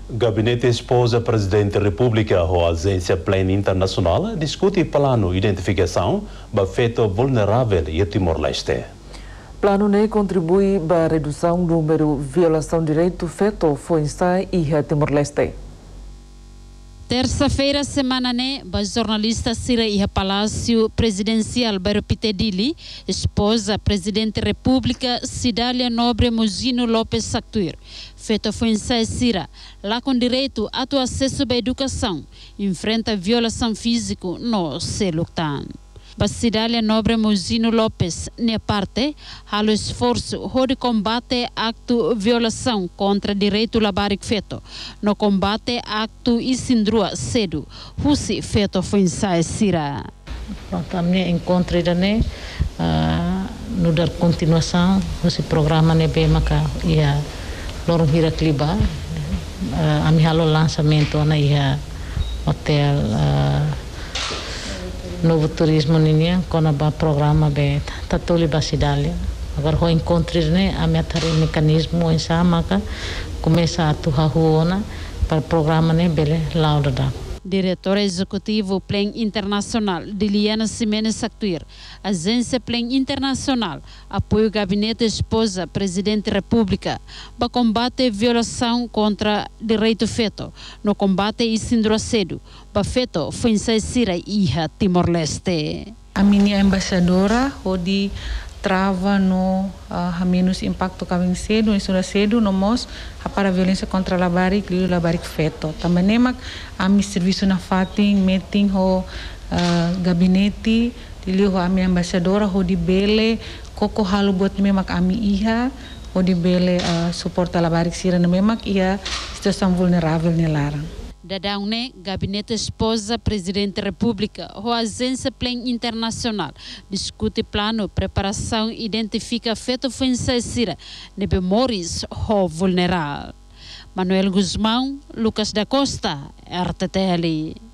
Gabinete Esposa Presidente da República ou Agência Plena Internacional discute plano de identificação do feto vulnerável em Timor-Leste. Plano ne contribui para a redução do número de violação de direito feto foi em Timor-Leste. Terça-feira, semana né, a jornalista Sira e Palácio Presidencial Barupitedili, esposa Presidente da República Cidália Nobre Muzino Lopes Sactuir. Feito foi em Sira, lá com direito a acesso à educação, enfrenta violação física no Seluctan. Cidália Nobre Muzino Lopes, ne parte, há o esforço de combate acto violação contra direito labaric feto, no combate acto e sindrua cedo, husi feto foi em Sira. Pronto, a minha encontro né, no dar continuação, esse programa né bem maca ia lorong hira kliba, a minha lançamento na ia hotel Novo Turismo ninha com o programa be tatuli Cidália. Agora o encontro né a minha tarefa mecanismo em Samaca começa a atuar para o programa né bele lauda. Diretor Executivo Plan Internacional Diliana Ximenes Sactuir, Agência Plan Internacional, apoio Gabinete Esposa Presidente da República, para combate a violação contra direito feto, no combate e síndrome cedo, para feto foi em Sira e Timor-Leste. A minha embaixadora, onde trava no menos impacto kawin cedo, cedo nomos para a violência contra labarik feto. Também nemak ami serviço na fatin meeting ho gabinete diliho ami embaixadora ho di bele koko halu buat memak ami iha ho di bele suporta labarik sira na memak ia situação vulnerável nelarang. Dadang ne Gabinete Esposa Presidente da República ou Agência Plan Internacional discute plano preparação identifica feto ofensecira de memórias ou vulnerável. Manuel Guzmão, Lucas da Costa, RTTL.